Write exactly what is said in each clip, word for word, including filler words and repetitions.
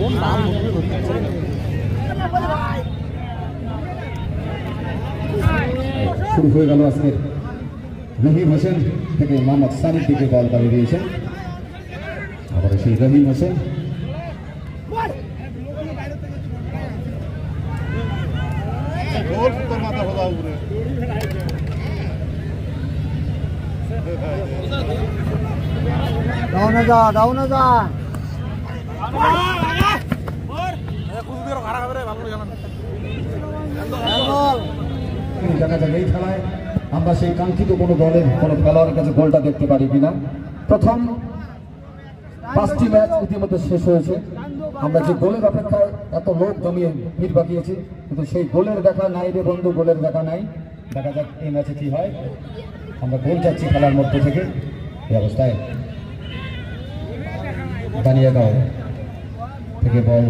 শুরু হয়ে গেল আজকের রহিম হোসেন থেকে মোহাম্মদ সানির দিকে বল পাঠিয়ে দিয়েছেন। আবার সেই রহিম হোসেন ডাউনে যা ডাউনে যা দেখা যাক এই খেলায় আমরা সেই কাঙ্ক্ষিত কোনো দলের কোনো খেলোয়াড়ের কাছে গোলটা দেখতে পারি কিনা। প্রথম পাঁচটি ম্যাচ ইতিমধ্যে শেষ হয়েছে। আমরা যে গোলের অপেক্ষায় এত লোক জমিয়ে ভিড় বাকিয়েছি, কিন্তু সেই গোলের দেখা নাই রে বন্ধু, গোলের দেখা নাই। দেখা যাক এই ম্যাচে কি হয়। আমরা গোল চাচ্ছি খেলার মধ্যে থেকে। এই অবস্থায় বানিয়াগাঁও থেকে বল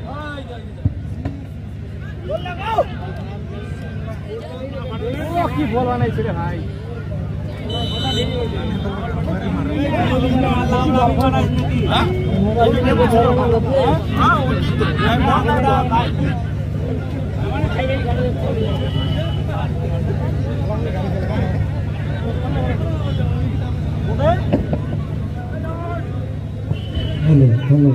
কি বল বানাইছে রে ভাই। হ্যালো হ্যালো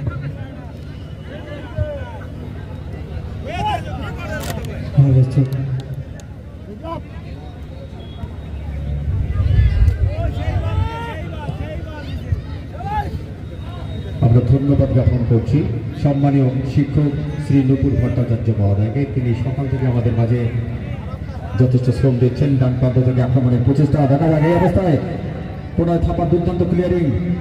আমরা ধন্যবাদ জ্ঞাপন করছি সম্মানীয় শিক্ষক শ্রী নুপুর ভট্টাচার্য মহোদয়কে। তিনি সকাল থেকে আমাদের মাঝে যথেষ্ট শ্রম দিচ্ছেন। ডান প্রান্ত থেকে আক্রমণের প্রচেষ্টা দেখা যাক। এই অবস্থায় পুনরায় থাপা দুর্দান্ত ক্লিয়ারিং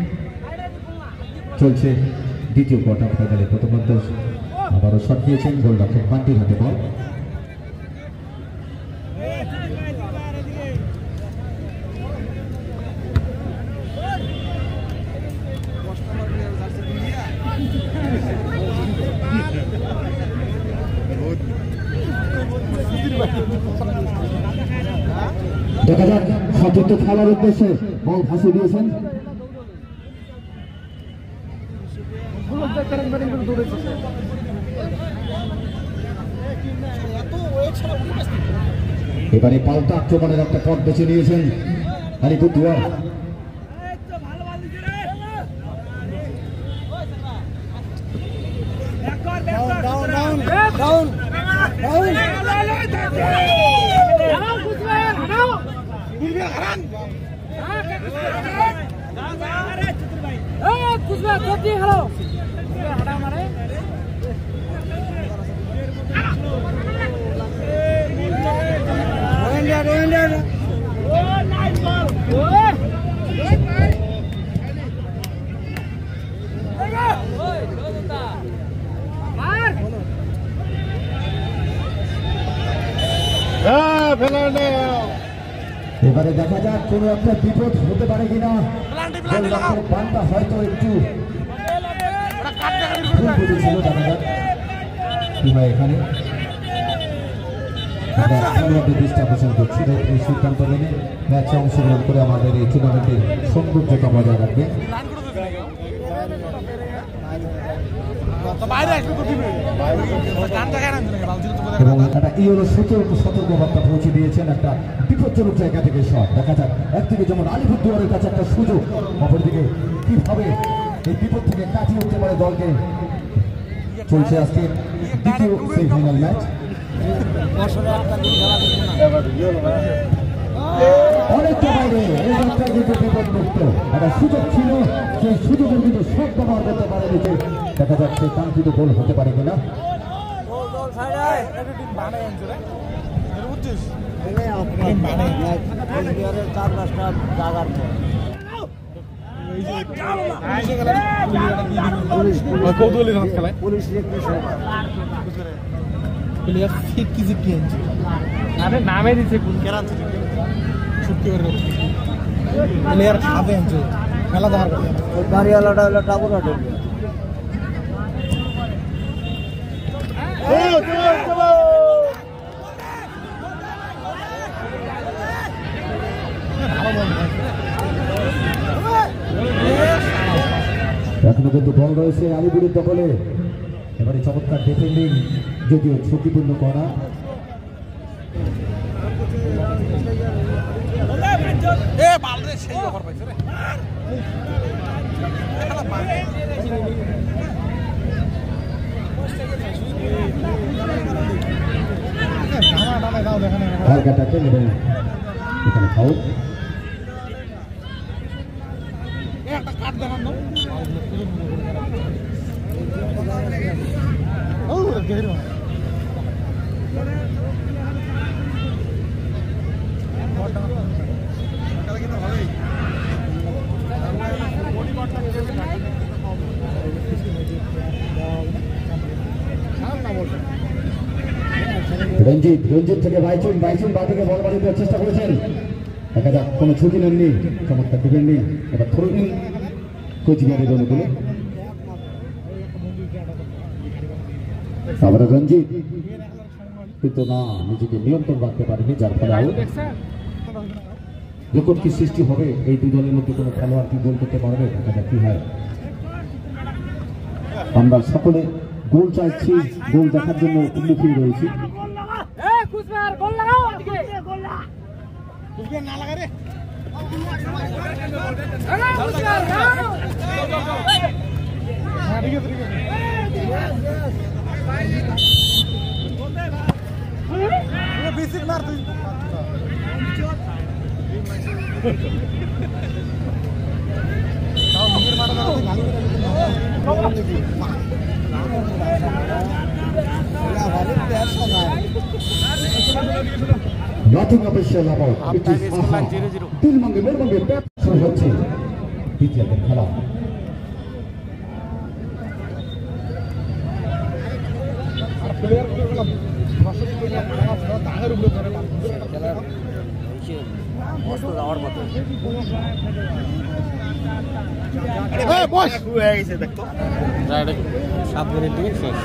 চলছে দ্বিতীয় কোয়ার্টার ফাইনালে। প্রথমার্ধ আবারও শট দিয়েছেন গোলরক্ষক পান্টির হাতে বল। দেখা যাক সতীর্থ খেলার উদ্দেশ্যে বল ফাঁসি দিয়েছেন। এবারে পাল্টা আক্রমণের একটা পথ বেছে নিয়েছেন আলিপুরদুয়ার। এবারে দেখা যাক কোন একটা বিপদ হতে পারে কিনা। পানটা হয়তো একটু ভুল বুঝেছিল। দেখা যাক কি হয় এখানে। সিদ্ধান্ত মেনে ম্যাচে অংশগ্রহণ করে আমাদের এই টুর্নামেন্টের সৌন্দর্যতা বজায় রাখবে। এবং একটা ইউরো সতর্ক সতর্কবার্তা পৌঁছে দিয়েছেন একটা বিপজ্জনক জায়গা থেকে শট। দেখা যাক একদিকে যেমন আলিপুরদুয়ারের কাছে একটা সুযোগ, অপরদিকে কিভাবে এই বিপদ থেকে কাটিয়ে উঠতে পারে দলকে। চলছে আজকে দ্বিতীয় সেমিফাইনাল ম্যাচ। অনেকটা বাইরে কিন্তু বিপদমুক্ত একটা সুযোগ ছিল, সেই সুযোগের কিন্তু সব ব্যবহার করতে পারেনি। দেখা যাচ্ছে কাঙ্ক্ষিত গোল হতে পারে কিনা। চার পাঁচটা জায়গার আরে নামে দিচ্ছে প্লেয়ার খাবে মেলা দেওয়ার গাড়িওয়ালাটা হলো টাকুরাটে। এখনো কিন্তু বল রয়েছে আলিপুরের দখলে। এবারে চমৎকার ডিফেন্ডিং, যদিও ঝুঁকিপূর্ণ করা। হালকা ট্যাকেল এবং এখানে ফাউল। রঞ্জিত রঞ্জিত থেকে বাইচুন বাইচুন বা থেকে বল বাড়ি দেওয়ার চেষ্টা করেছেন, দেখা যাক কোনো ঝুঁকি নেননি, চমৎকার ডিফেন্ডিং। এবার থ্রোইং কোচবিহারের অনুকূলে, আবার রঞ্জিত কিন্তু না, নিজেকে নিয়ন্ত্রণ রাখতে পারেনি, যার ফলে আউট। রেকর্ড কি সৃষ্টি হবে এই দুই দলের মধ্যে, কোনো খেলোয়াড় কি গোল করতে পারবে, দেখা যাক কি হয়। আমরা সকলে গোল চাইছি, গোল দেখার জন্য উন্মুখী রয়েছি। Nothing official about it is aha. তিন মঙ্গে মোর মঙ্গে ব্যাট শুরু হচ্ছে দ্বিতীয় খেলা। সাত মিনিট দিকে শেষ।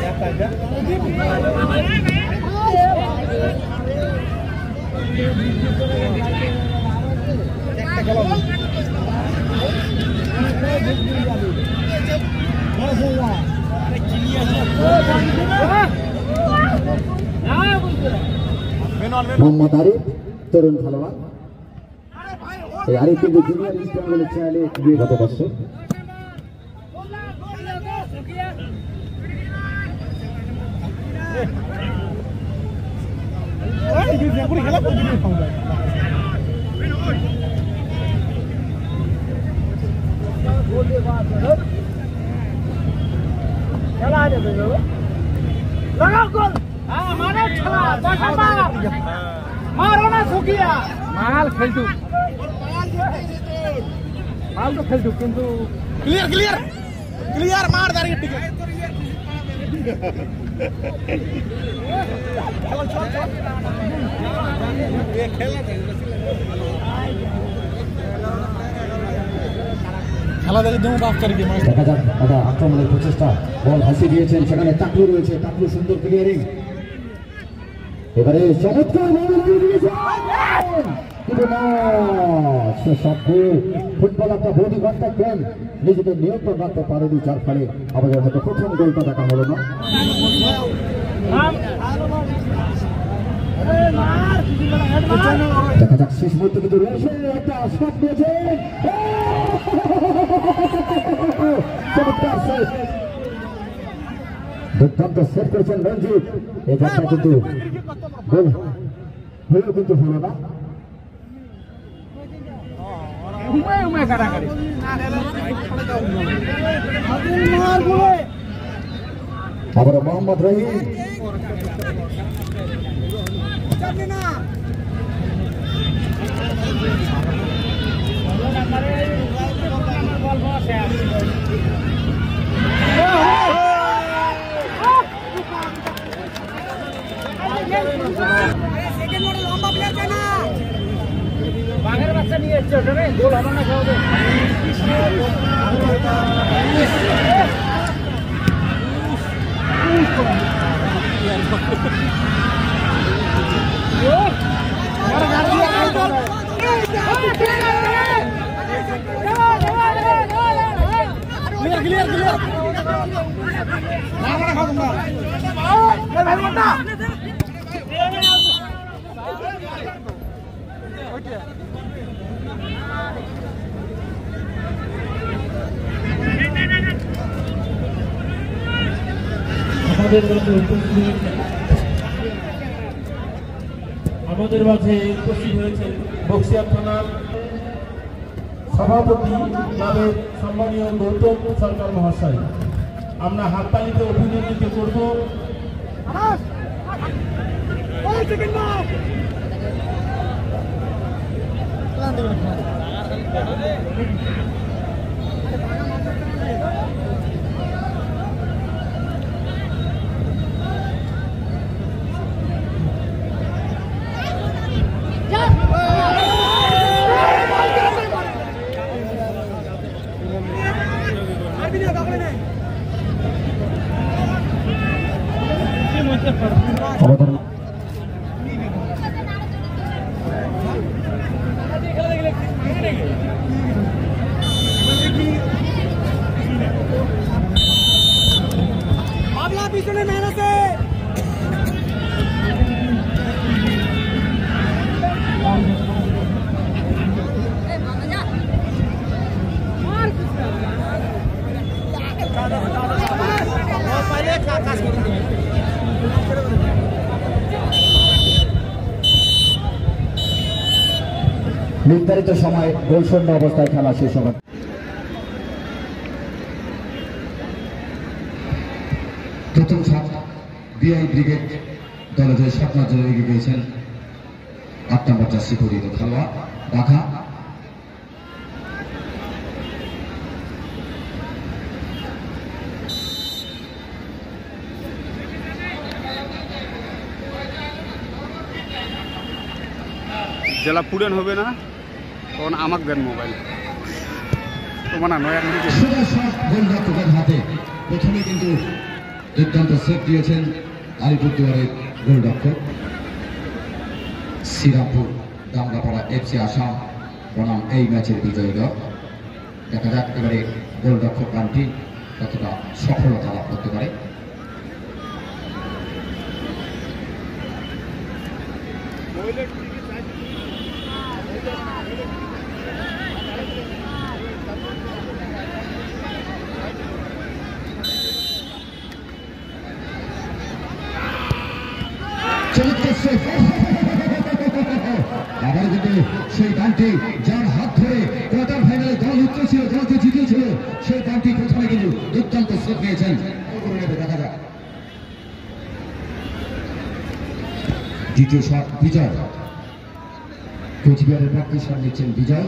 মোহাম্মদ আরিফ তরুণ খেলোয়াড়, এই আরিফ কিন্তু জুনিয়র ইস্ট বেঙ্গলের চ্যানেলে বিয়ে গত বছর। মাল খেলতু মাল তো খেলতু কিন্তু ক্লিয়ার ক্লিয়ার ক্লিয়ার মার দাঁড়িয়ে ঠিক খেলা দেখে দেবো বাপ করে কি দেখা যাক দাদা আক্রমণের প্রচেষ্টা, বল ভাসিয়ে দিয়েছেন, সেখানে টাকলু রয়েছে, টাকলু সুন্দর ক্লিয়ারিং। এবারে চমৎকার ফুটবলারটা বডি কন্ট্যাক্ট দেন, নিজেদের নিয়ন্ত্রণ রাখতে পারেনি, যার ফলে আমাদের হয়তো প্রথম গোলটা দেখা হলো না। দেখা যাক শেষ মুহূর্তে কিন্তু রয়েছে একটা শট দিয়েছে, চমৎকার সেভ, দুর্দান্ত সেভ করেছেন রঞ্জিত। এই ব্যাটটা কিন্তু গোল হলেও কিন্তু হলো না। আবার মোহাম্মদ রহিম, বাঘের বাচ্চা নিয়ে এসছে, ওখানে গোল হবে না খাওয়াবে। ক্লিয়ার ক্লিয়ার ক্লিয়ার আমাদের মাঝে উপস্থিত আমাদের মাঝে উপস্থিত হয়েছেন বক্সিয়া থানার সভাপতি ক্লাবের সম্মানীয় গৌতম সরকার মহাশয়। আমরা হাততালিতে অভিনন্দিত করব। আমাদের পিছনে ম্যান আছে নির্ধারিত সময় গোলশূন্য অবস্থায় খেলা শেষ হবে। প্রথম সাত বিআই ব্রিগেড দলে যে সাত নজরে এগিয়ে গিয়েছেন আট নম্বর জার্সি পরিহিত খেলোয়াড় রাখা। জেলা পুরেন হবে না তখন আমাকে দেন মোবাইল তোমার না নয় গোলরক্ষকের হাতে প্রথমে কিন্তু দুর্দান্ত সেভ দিয়েছেন আলিপুরদুয়ারের গোলরক্ষক শ্রীরামপুর দামগাপাড়া এফসি আসাম বনাম এই ম্যাচের বিজয়ী দল। দেখা যাক এবারে গোলরক্ষক গানটি কতটা সফলতা লাভ করতে পারে। আবার কিন্তু সেই গানটি যার হাত ধরে কোয়ার্টার ফাইনালে দল উঠেছিল দলকে জিতিয়েছিল সেই গানটি প্রথমে কিন্তু দুর্দান্ত সেভ নিয়েছেন। দেখা যাক দ্বিতীয় শট বিজয় কোচবিহারের পক্ষে শট নিচ্ছেন বিজয়।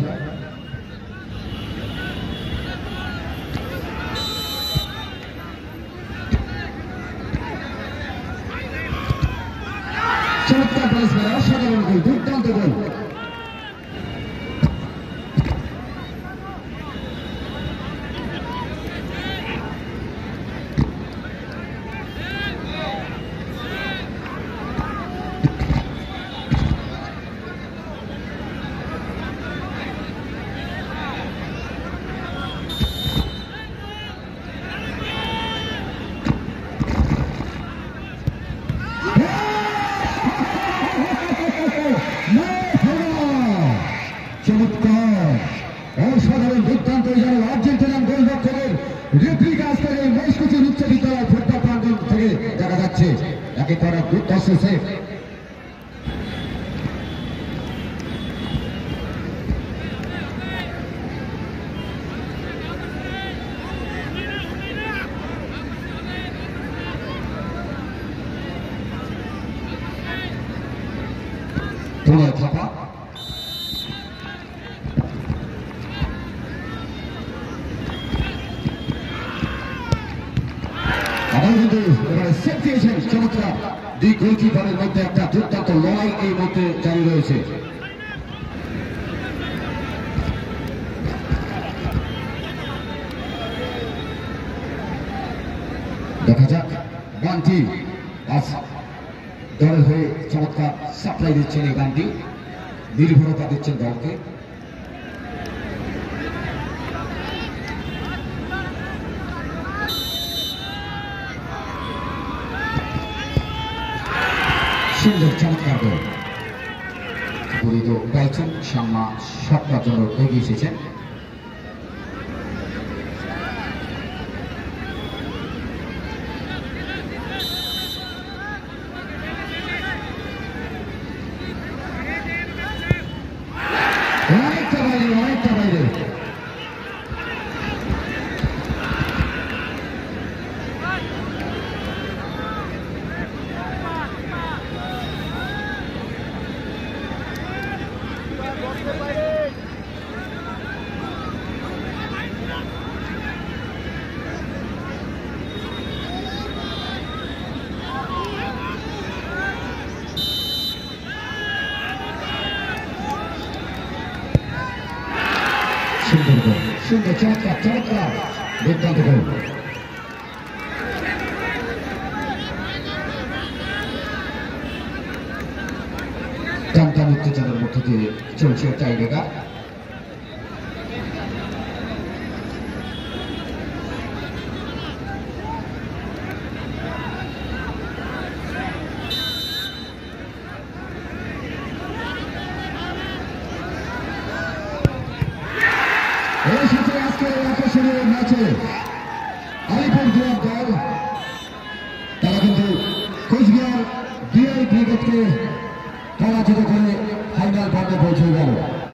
চমৎকার ব্যাটসম্যান, অসাধারণ গোল, দুর্দান্ত গোল। চমৎকার অসাধারণ দুর্দান্ত যেন আর্জেন্টিনান গোলরক্ষকের রেপ্লিকা আজকে এই মহেশকুচি উচ্চ বিদ্যালয় ফুটবল প্রাঙ্গণ থেকে দেখা যাচ্ছে। একে করা দুর্ধর্ষ সেভ। পুনরায় থাপা আবার কিন্তু এবারে সেভ দিয়েছেন। চমৎকার দুই গোলকিপারের মধ্যে একটা দুর্দান্ত লড়াই এই মধ্যে জারি রয়েছে। দেখা যাক গানটি আজ দলের হয়ে চমৎকার সাপ্লাই দিচ্ছেন। এই গানটি নির্ভরতা দিচ্ছেন দলকে। সুন্দর চমৎকার গোল পরিত গাইছেন সাম্মা সপ্তাহ জন্য এগিয়ে এসেছেন অনেকটা বাইরে অনেকটা বাইরে সুন্দর গোল সুন্দর চমৎকার চমৎকার দুর্দান্ত গোল টানটান উত্তেজনার মধ্য দিয়ে চলছে টাইব্রেকার এই সাথে আজকের আকর্ষণীয় ম্যাচে আলিপুরদুয়ার দল তারা কিন্তু কোচবিহার ডিআই ব্রিগেডকে পরাজিত করে ফাইনাল পর্বে পৌঁছে গেল।